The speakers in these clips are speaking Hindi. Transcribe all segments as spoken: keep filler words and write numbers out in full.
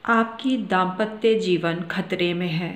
आपकी दाम्पत्य जीवन खतरे में है।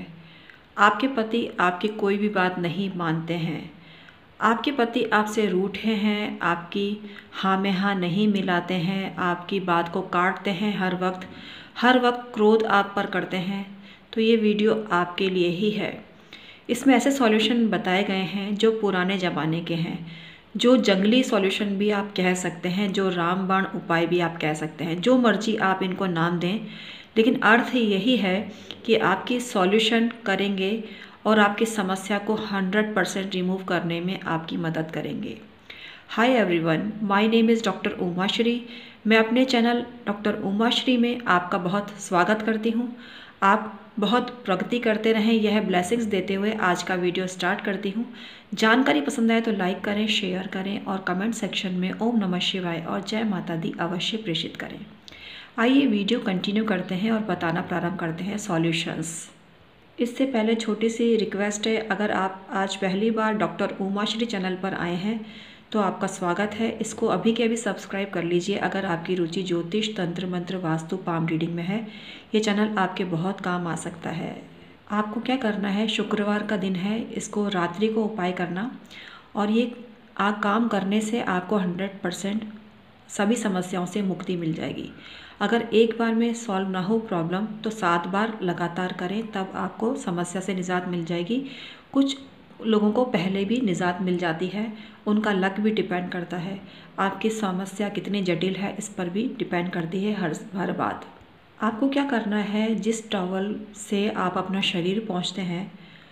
आपके पति आपकी कोई भी बात नहीं मानते हैं। आपके पति आपसे रूठे हैं, आपकी हाँ में हाँ नहीं मिलाते हैं, आपकी बात को काटते हैं, हर वक्त हर वक्त क्रोध आप पर करते हैं। तो ये वीडियो आपके लिए ही है। इसमें ऐसे सॉल्यूशन बताए गए हैं जो पुराने ज़माने के हैं, जो जंगली सॉल्यूशन भी आप कह सकते हैं, जो रामबाण उपाय भी आप कह सकते हैं, जो मर्जी आप इनको नाम दें, लेकिन अर्थ यही है कि आपकी सॉल्यूशन करेंगे और आपकी समस्या को हंड्रेड परसेंट रिमूव करने में आपकी मदद करेंगे। Hi everyone, my name is doctor Uma Shri. मैं अपने चैनल डॉक्टर उमा श्री में आपका बहुत स्वागत करती हूँ। आप बहुत प्रगति करते रहें, यह ब्लेसिंग्स देते हुए आज का वीडियो स्टार्ट करती हूँ। जानकारी पसंद आए तो लाइक करें, शेयर करें और कमेंट सेक्शन में ओम नमः शिवाय और जय माता दी अवश्य प्रेषित करें। आइए वीडियो कंटिन्यू करते हैं और बताना प्रारंभ करते हैं सॉल्यूशंस। इससे पहले छोटी सी रिक्वेस्ट है, अगर आप आज पहली बार डॉक्टर उमा श्री चैनल पर आए हैं तो आपका स्वागत है। इसको अभी के अभी सब्सक्राइब कर लीजिए। अगर आपकी रुचि ज्योतिष, तंत्र मंत्र, वास्तु, पाम रीडिंग में है, ये चैनल आपके बहुत काम आ सकता है। आपको क्या करना है, शुक्रवार का दिन है, इसको रात्रि को उपाय करना और ये आ, काम करने से आपको हंड्रेड परसेंट सभी समस्याओं से मुक्ति मिल जाएगी। अगर एक बार में सॉल्व ना हो प्रॉब्लम तो सात बार लगातार करें, तब आपको समस्या से निजात मिल जाएगी। कुछ लोगों को पहले भी निजात मिल जाती है, उनका लक भी डिपेंड करता है। आपकी समस्या कितनी जटिल है इस पर भी डिपेंड करती है हर हर बात। आपको क्या करना है, जिस टॉवल से आप अपना शरीर पोंछते हैं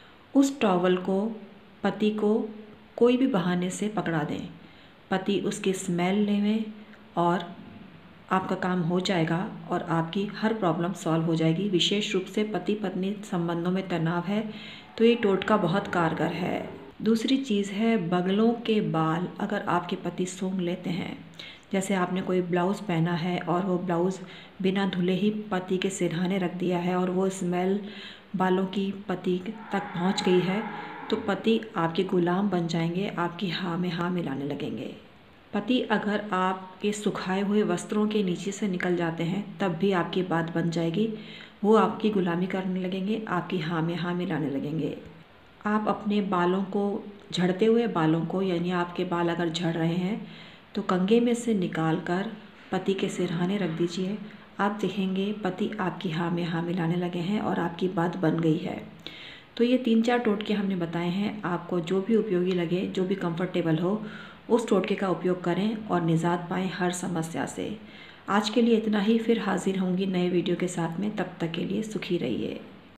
उस टॉवल को पति को कोई भी बहाने से पकड़ा दें। पति उसकी स्मेल लें और आपका काम हो जाएगा और आपकी हर प्रॉब्लम सॉल्व हो जाएगी। विशेष रूप से पति पत्नी संबंधों में तनाव है तो ये टोटका बहुत कारगर है। दूसरी चीज़ है बगलों के बाल। अगर आपके पति सूंघ लेते हैं, जैसे आपने कोई ब्लाउज़ पहना है और वो ब्लाउज़ बिना धुले ही पति के सिरहाने रख दिया है और वो स्मेल बालों की पति तक पहुंच गई है, तो पति आपके गुलाम बन जाएंगे, आपकी हाँ में हाँ मिलाने लगेंगे। पति अगर आपके सुखाए हुए वस्त्रों के नीचे से निकल जाते हैं तब भी आपकी बात बन जाएगी। वो आपकी गुलामी करने लगेंगे, आपकी हाँ में हाँ मिलाने लगेंगे। आप अपने बालों को, झड़ते हुए बालों को, यानी आपके बाल अगर झड़ रहे हैं तो कंघे में से निकाल कर पति के सिरहाने रख दीजिए। आप देखेंगे पति आपकी हाँ में हाँ मिलाने लगे हैं और आपकी बात बन गई है। तो ये तीन चार टोटके हमने बताए हैं, आपको जो भी उपयोगी लगे, जो भी कंफर्टेबल हो, उस टोटके का उपयोग करें और निजात पाएँ हर समस्या से। आज के लिए इतना ही, फिर हाजिर होंगी नए वीडियो के साथ में। तब तक के लिए सुखी रहिए।